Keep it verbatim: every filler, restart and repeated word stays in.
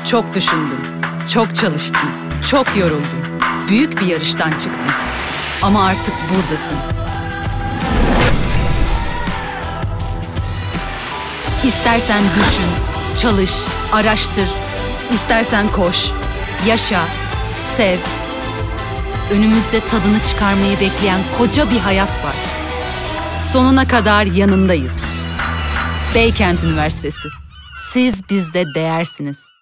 Çok düşündün, çok çalıştın, çok yoruldun. Büyük bir yarıştan çıktın. Ama artık buradasın. İstersen düşün, çalış, araştır. İstersen koş, yaşa, sev. Önümüzde tadını çıkarmayı bekleyen koca bir hayat var. Sonuna kadar yanındayız. Beykent Üniversitesi. Siz bizde değersiniz.